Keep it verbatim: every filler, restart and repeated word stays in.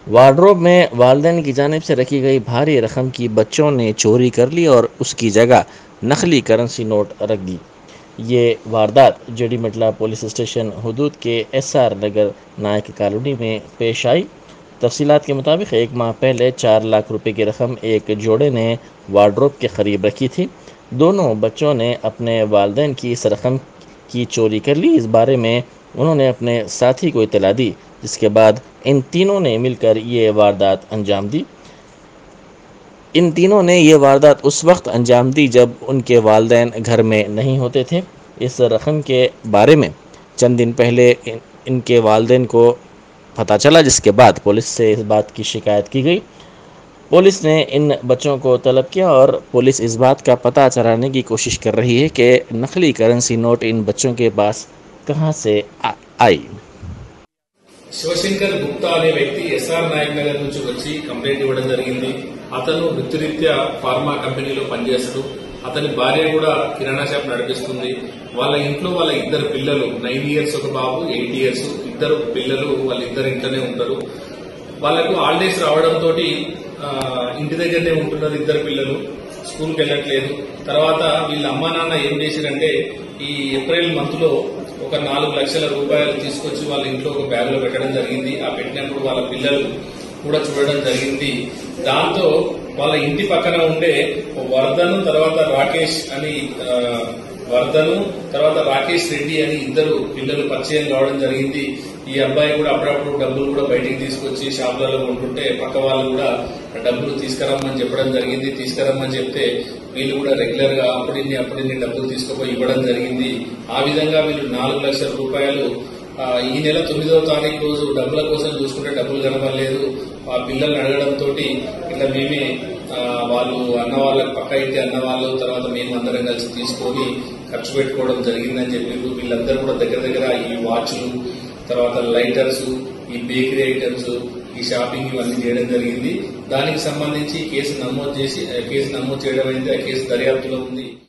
Wardrobe में वालिदैन की जानिब से रखी गई भारी रकम की बच्चों ने चोरी कर ली और उसकी जगह नकली करेंसी नोट रख दी। ये वारदात जेडीमटला पुलिस स्टेशन हदूद के S R Nagar Nayak colony में पेश आई। तफसीलात के मुताबिक एक माह पहले चार लाख रुपए की रकम एक जोड़े ने वार्डरोब के करीब रखी थी। दोनों बच्चों ने अपने वालिदैन की इस रकम की चोरी कर ली। इस बारे में उन्होंने अपने साथी को इत्तला दी, जिसके बाद इन तीनों ने मिलकर ये वारदात अंजाम दी। इन तीनों ने ये वारदात उस वक्त अंजाम दी जब उनके वालिदैन घर में नहीं होते थे। इस रकम के बारे में चंद दिन पहले इन, इनके वालिदैन को पता चला, जिसके बाद पुलिस से इस बात की शिकायत की गई। पुलिस ने इन बच्चों को तलब किया और पुलिस इस बात का पता चलाने की कोशिश कर रही है कि नकली करेंसी नोट इन बच्चों के पास कहां से आई। శివశంకర్ గుప్తా అనే వ్యక్తి ఎస్ఆర్ నాయక్ నగర్ నుంచి వచ్చి కంప్లైంట్ ఇవ్వడం జరిగింది. అతను వృత్తిరీత్యా ఫార్మా కంపెనీలో పనిచేస్తాడు. అతని భార్య కూడా కిరాణా షాప్ నడిపిస్తుంది. వాళ్ళ ఇంట్లో వాళ్ళ ఇద్దరు పిల్లలు, నైన్ ఇయర్స్ ఒక బాబు, ఎయిట్ ఇయర్స్ ఇద్దరు పిల్లలు వాళ్ళిద్దరు ఇంట్లోనే ఉంటారు. వాళ్లకు హాలిడేస్ రావడంతో ఇంటి దగ్గరనే ఉంటున్నారు. ఇద్దరు పిల్లలు స్కూల్కి వెళ్లట్లేదు. తర్వాత వీళ్ళ అమ్మా నాన్న ఏం చేశారంటే ఈ ఏప్రిల్ మంత్ లో ఒక నాలుగు లక్షల రూపాయలు తీసుకొచ్చి వాళ్ళ ఇంట్లో ఒక బ్యాగ్ లో పెట్టడం జరిగింది. ఆ పెట్టినప్పుడు వాళ్ళ పిల్లలు కూడా చూడడం జరిగింది. దాంతో వాళ్ళ ఇంటి పక్కన ఉండే వర్ధను తర్వాత రాకేష్ అని వర్ధను తర్వాత రాకేష్ రెడ్డి అని ఇద్దరు పిల్లలు పరిచయం కావడం జరిగింది. ఈ అబ్బాయి కూడా అప్పుడప్పుడు డబ్బులు కూడా బయటికి తీసుకొచ్చి షాపులలో ఉంటుంటే పక్క వాళ్ళు కూడా డబ్బులు తీసుకురమ్మని చెప్పడం జరిగింది. తీసుకురమ్మని చెప్తే వీళ్ళు కూడా రెగ్యులర్ గా అప్పుడిన్ని అప్పుడిన్ని డబ్బులు తీసుకుపోయి ఇవ్వడం జరిగింది. ఆ విధంగా వీళ్ళు నాలుగు లక్షల రూపాయలు ఈ నెల తొమ్మిదవ తారీఖు రోజు డబ్బుల కోసం చూసుకుంటే డబ్బులు కనబడలేదు. ఆ పిల్లల్ని అడగడంతో ఇట్లా మేమే వాళ్ళు అన్న వాళ్ళకి పక్క ఇంటి అన్న వాళ్ళు తర్వాత మేము అందరం కలిసి తీసుకొని ఖర్చు పెట్టుకోవడం జరిగిందని చెప్పి వీళ్ళందరూ కూడా దగ్గర దగ్గర ఈ వాచ్లు తర్వాత లైటర్స్, ఈ బేకరీ ఐటమ్స్, ఈ షాపింగ్ ఇవన్నీ చేయడం జరిగింది. దానికి సంబంధించి కేసు నమోదు చేసి కేసు నమోదు చేయడం అయితే ఆ కేసు దర్యాప్తులో ఉంది.